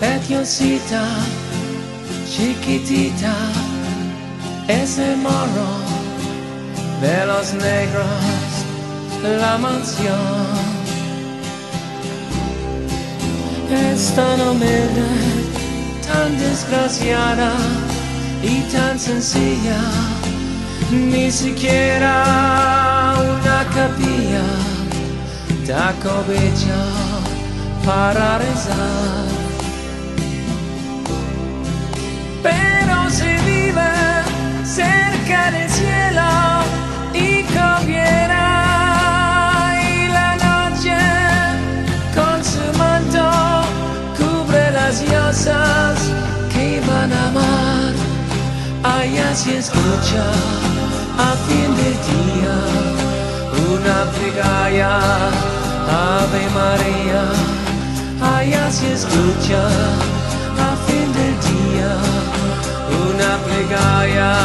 Diosita, chiquitita, es el morro de los negros, la mansión es tan humilde, tan desgraciada y tan sencilla, ni siquiera una capilla da cobicha para rezar. Pero se vive cerca del cielo y conviene, y la noche con su manto cubre las diosas que van a amar. Allá se escucha a fin del día una plegaria, Ave María. Allá se escucha a fin del día una plegaria.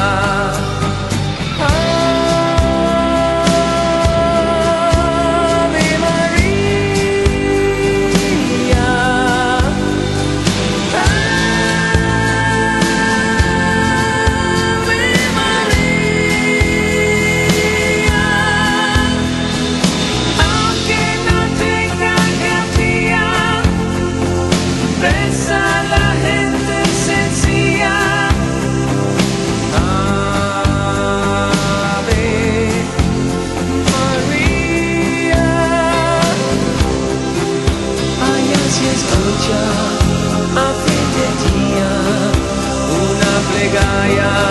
A fin de día una plegaria.